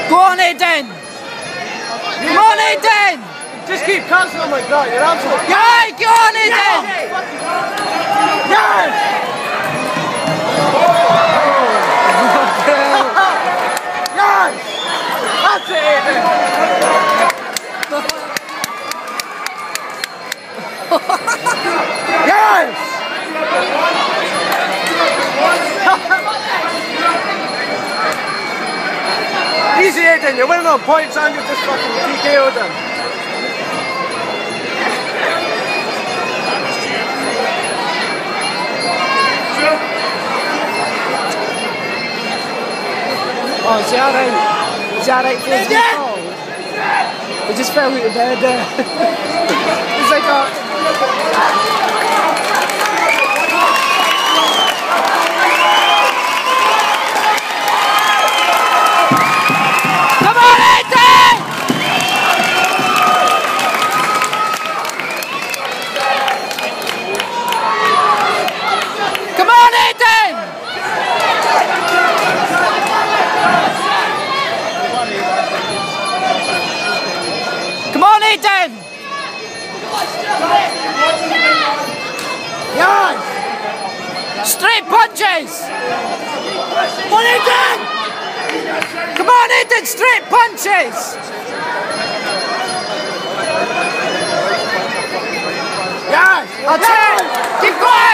Go on, Eden! Come on, Eden! Just keep cancelling them like that, you're absolutely... Yeah, go on, Eden! Yes! Yes! That's it, Eden! Yes! Easy, Eden, you're winning on points and you've just fucking TKO'd them. Oh, is he alright? Is he alright for his fall? He just fell out of bed there. He's like Come on, Eden! Come on, Eden! Come on, Eden! Yes! Straight punches! Come on, Eden! Come on, Eden! Straight punches! Yes! I'll take! Keep going!